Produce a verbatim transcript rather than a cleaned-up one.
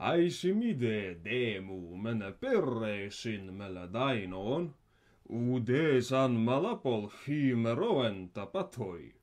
Aisimide demu mene perreisin mele dainoon, ude san malapol fiime roventa patoi.